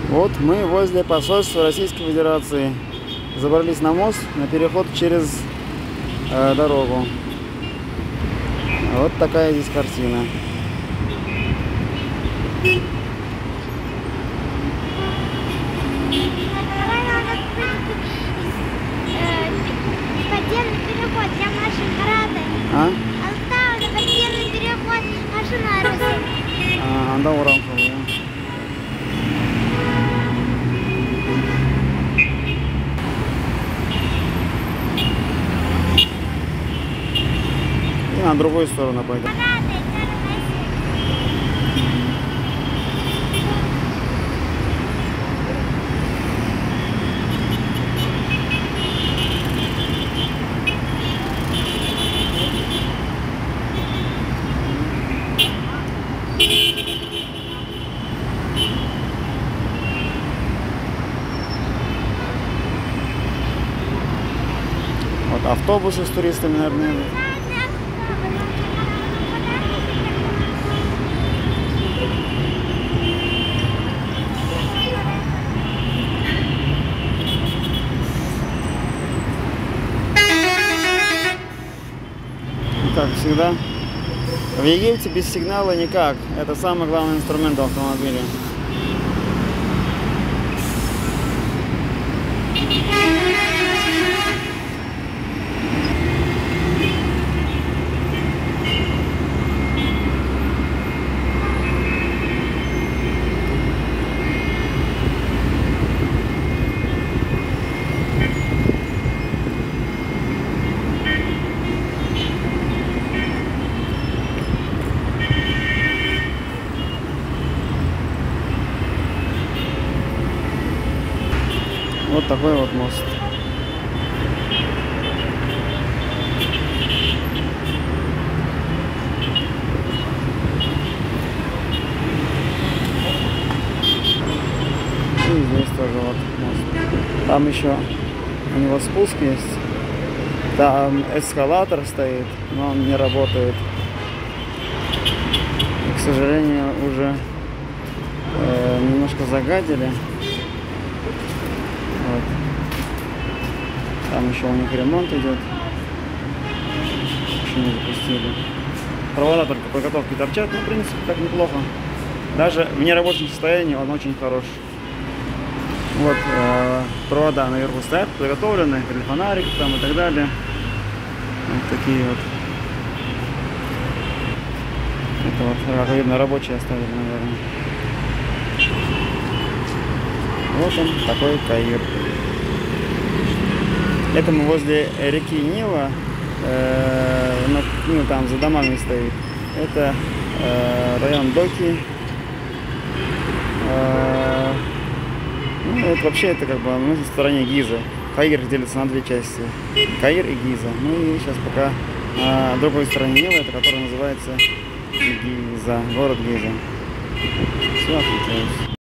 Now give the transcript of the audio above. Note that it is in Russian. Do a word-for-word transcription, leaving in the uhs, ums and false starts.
Вот мы возле посольства Российской Федерации. Забрались на мост, на переход через э, дорогу. Вот такая здесь картина. Подземный переход для машин Караты. А? Оставлю подземный переход машина Руси. А, анда оранжевый. И на другую сторону пойдем. Вот автобусы с туристами, наверное. Как всегда, в Египте без сигнала никак. Это самый главный инструмент в автомобиле. Вот такой вот мост. И здесь тоже вот мост. Там еще у него спуск есть. Там эскалатор стоит, но он не работает. И, к сожалению, уже э, немножко загадили. Вот. Там еще у них ремонт идет. Еще не запустили. Провода только подготовки торчат, но в принципе так неплохо. Даже в нерабочем состоянии он очень хорош. Вот э, провода наверху стоят, подготовлены, фонарик там и так далее. Вот такие вот. Это вот, как видно, рабочие оставили, наверное. Вот он, такой Каир. Это мы возле реки Нила, э, ну, там за домами стоит. Это э, район Доки. Э, ну, это вообще это как бы мы в стороне Гизы. Каир делится на две части. Каир и Гиза. Ну и сейчас пока на другой стороне Нила, это который называется Гиза, город Гиза. Все, отвечаюсь.